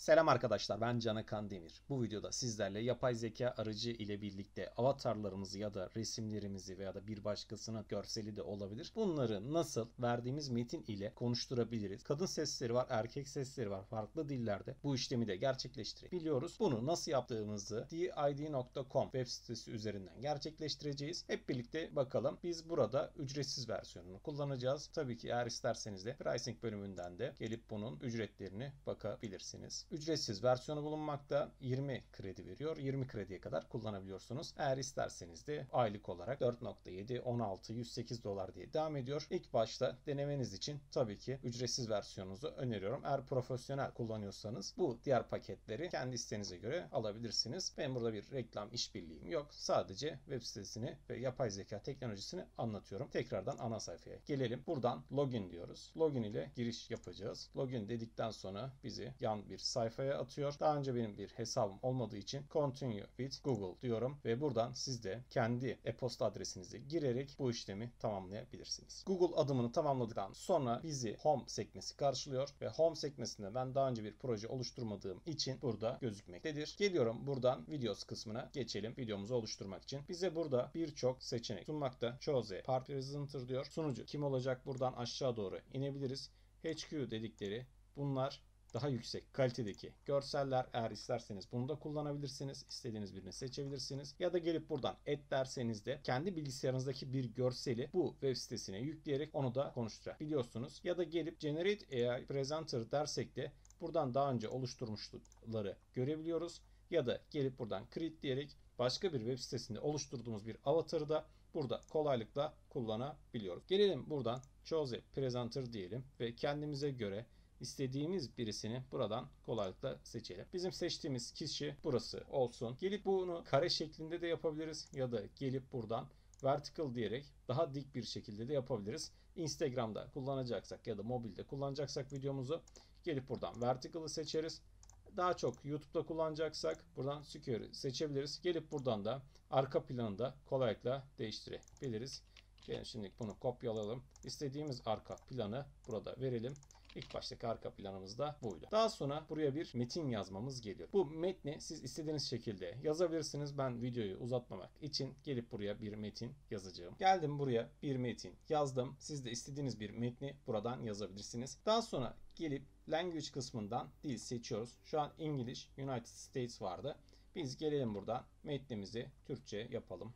Selam arkadaşlar, ben Canakan Demir. Bu videoda sizlerle yapay zeka aracı ile birlikte avatarlarımızı ya da resimlerimizi veya da bir başkasının görseli de olabilir. Bunları nasıl verdiğimiz metin ile konuşturabiliriz? Kadın sesleri var, erkek sesleri var. Farklı dillerde bu işlemi de gerçekleştirebiliyoruz. Bunu nasıl yaptığımızı did.com web sitesi üzerinden gerçekleştireceğiz. Hep birlikte bakalım. Biz burada ücretsiz versiyonunu kullanacağız. Tabii ki eğer isterseniz de pricing bölümünden de gelip bunun ücretlerini bakabilirsiniz. Ücretsiz versiyonu bulunmakta, 20 kredi veriyor. 20 krediye kadar kullanabiliyorsunuz. Eğer isterseniz de aylık olarak 4.7, 16, 108 dolar diye devam ediyor. İlk başta denemeniz için tabii ki ücretsiz versiyonunuzu öneriyorum. Eğer profesyonel kullanıyorsanız bu diğer paketleri kendi isteğinize göre alabilirsiniz. Benim burada bir reklam işbirliğim yok. Sadece web sitesini ve yapay zeka teknolojisini anlatıyorum. Tekrardan ana sayfaya gelelim. Buradan login diyoruz. Login ile giriş yapacağız. Login dedikten sonra bizi yan bir sayfaya atıyor. Daha önce benim bir hesabım olmadığı için Continue with Google diyorum ve buradan siz de kendi e-posta adresinizi girerek bu işlemi tamamlayabilirsiniz. Google adımını tamamladıktan sonra bizi Home sekmesi karşılıyor ve Home sekmesinde ben daha önce bir proje oluşturmadığım için burada gözükmektedir. Geliyorum buradan Videos kısmına geçelim videomuzu oluşturmak için. Bize burada birçok seçenek sunmakta. Choose Part Presenter diyor. Sunucu kim olacak? Buradan aşağı doğru inebiliriz. HQ dedikleri bunlar daha yüksek kalitedeki görseller. Eğer isterseniz bunu da kullanabilirsiniz. İstediğiniz birini seçebilirsiniz. Ya da gelip buradan et derseniz de kendi bilgisayarınızdaki bir görseli bu web sitesine yükleyerek onu da konuşturabiliyorsunuz. Ya da gelip Generate AI Presenter dersek de buradan daha önce oluşturmuşları görebiliyoruz. Ya da gelip buradan Create diyerek başka bir web sitesinde oluşturduğumuz bir avatarı da burada kolaylıkla kullanabiliyoruz. Gelelim buradan Choose Presenter diyelim ve kendimize göre İstediğimiz birisini buradan kolaylıkla seçelim. Bizim seçtiğimiz kişi burası olsun. Gelip bunu kare şeklinde de yapabiliriz ya da gelip buradan vertical diyerek daha dik bir şekilde de yapabiliriz. Instagram'da kullanacaksak ya da mobilde kullanacaksak videomuzu gelip buradan vertical'ı seçeriz. Daha çok YouTube'da kullanacaksak buradan Secure seçebiliriz. Gelip buradan da arka planını da kolaylıkla değiştirebiliriz. Gelin şimdi bunu kopyalayalım. İstediğimiz arka planı burada verelim. İlk baştaki arka planımız da buydu. Daha sonra buraya bir metin yazmamız geliyor. Bu metni siz istediğiniz şekilde yazabilirsiniz. Ben videoyu uzatmamak için gelip buraya bir metin yazacağım. Geldim buraya bir metin yazdım. Siz de istediğiniz bir metni buradan yazabilirsiniz. Daha sonra gelip language kısmından dil seçiyoruz. Şu an English United States vardı. Biz gelelim buradan metnimizi Türkçe yapalım.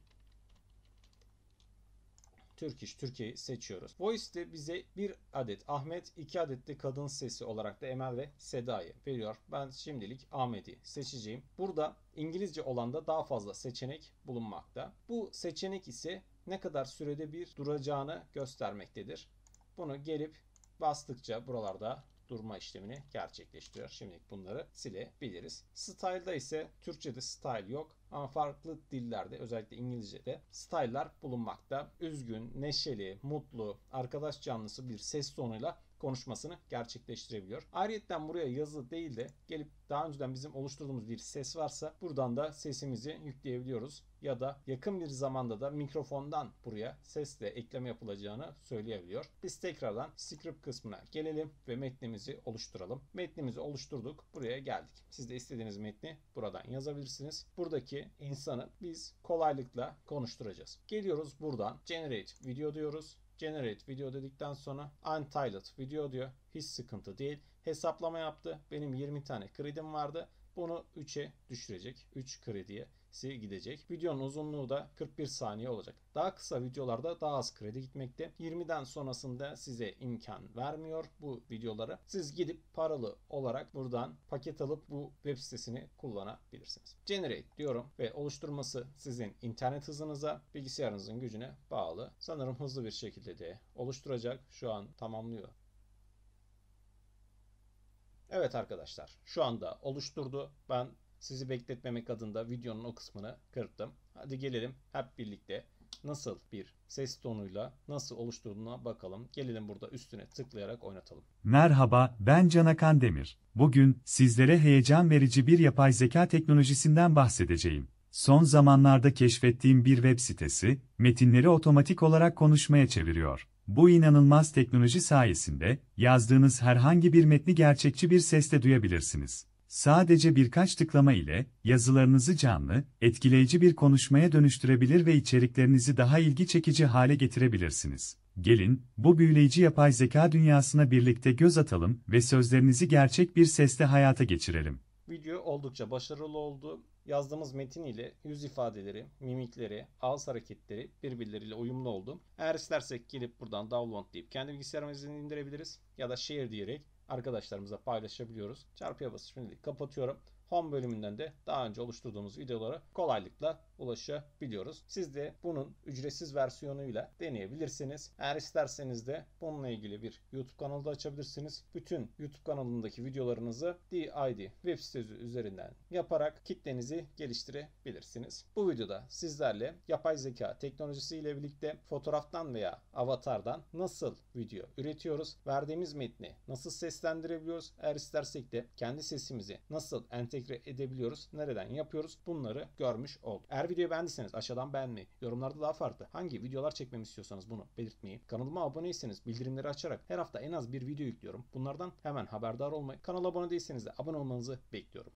Turkish, Türkiye'yi seçiyoruz. Voice'de bize bir adet Ahmet, 2 adet de kadın sesi olarak da Emel ve Seda'yı veriyor. Ben şimdilik Ahmet'i seçeceğim. Burada İngilizce olanda daha fazla seçenek bulunmakta. Bu seçenek ise ne kadar sürede bir duracağını göstermektedir. Bunu gelip bastıkça buralarda durma işlemini gerçekleştiriyor. Şimdilik bunları silebiliriz. Style'da ise Türkçe'de style yok ama farklı dillerde özellikle İngilizce'de style'lar bulunmakta. Üzgün, neşeli, mutlu, arkadaş canlısı bir ses tonuyla konuşmasını gerçekleştirebiliyor. Ayrıca buraya yazı değil de gelip daha önceden bizim oluşturduğumuz bir ses varsa buradan da sesimizi yükleyebiliyoruz. Ya da yakın bir zamanda da mikrofondan buraya sesle ekleme yapılacağını söyleyebiliyor. Biz tekrardan script kısmına gelelim ve metnimizi oluşturalım. Metnimizi oluşturduk. Buraya geldik. Siz de istediğiniz metni buradan yazabilirsiniz. Buradaki insanı biz kolaylıkla konuşturacağız. Geliyoruz buradan Generate Video diyoruz. Generate video dedikten sonra Untitled video diyor. Hiç sıkıntı değil. Hesaplama yaptı. Benim 20 tane kredim vardı. Bunu 3'e düşürecek. 3 krediye gidecek. Videonun uzunluğu da 41 saniye olacak. Daha kısa videolarda daha az kredi gitmekte. 20'den sonrasında size imkan vermiyor bu videoları. Siz gidip paralı olarak buradan paket alıp bu web sitesini kullanabilirsiniz. Generate diyorum ve oluşturması sizin internet hızınıza, bilgisayarınızın gücüne bağlı. Sanırım hızlı bir şekilde de oluşturacak. Şu an tamamlıyor. Evet arkadaşlar, şu anda oluşturdu. Ben sizi bekletmemek adına videonun o kısmını kırptım. Hadi gelelim hep birlikte nasıl bir ses tonuyla nasıl oluşturduğuna bakalım. Gelelim burada üstüne tıklayarak oynatalım. Merhaba, ben Canakan Demir. Bugün sizlere heyecan verici bir yapay zeka teknolojisinden bahsedeceğim. Son zamanlarda keşfettiğim bir web sitesi, metinleri otomatik olarak konuşmaya çeviriyor. Bu inanılmaz teknoloji sayesinde yazdığınız herhangi bir metni gerçekçi bir sesle duyabilirsiniz. Sadece birkaç tıklama ile yazılarınızı canlı, etkileyici bir konuşmaya dönüştürebilir ve içeriklerinizi daha ilgi çekici hale getirebilirsiniz. Gelin, bu büyüleyici yapay zeka dünyasına birlikte göz atalım ve sözlerinizi gerçek bir sesle hayata geçirelim. Video oldukça başarılı oldu. Yazdığımız metin ile yüz ifadeleri, mimikleri, ağız hareketleri birbirleriyle uyumlu oldu. Eğer istersek gelip buradan download deyip kendi bilgisayarımızdan indirebiliriz. Ya da share diyerek arkadaşlarımıza paylaşabiliyoruz. Çarpıya basıp şimdilik kapatıyorum. Home bölümünden de daha önce oluşturduğumuz videolara kolaylıkla ulaşabiliyoruz. Siz de bunun ücretsiz versiyonuyla deneyebilirsiniz. Eğer isterseniz de bununla ilgili bir YouTube kanalı da açabilirsiniz. Bütün YouTube kanalındaki videolarınızı DID web sitesi üzerinden yaparak kitlenizi geliştirebilirsiniz. Bu videoda sizlerle yapay zeka teknolojisiyle birlikte fotoğraftan veya avatardan nasıl video üretiyoruz, verdiğimiz metni nasıl seslendirebiliyoruz, eğer istersek de kendi sesimizi nasıl entegre edebiliyoruz, nereden yapıyoruz, bunları görmüş olduk. Eğer videoyu beğendiyseniz aşağıdan beğenmeyi, yorumlarda daha farklı hangi videolar çekmemi istiyorsanız bunu belirtmeyi, kanalıma aboneyseniz bildirimleri açarak her hafta en az bir video yüklüyorum. Bunlardan hemen haberdar olmayı, kanala abone değilseniz de abone olmanızı bekliyorum.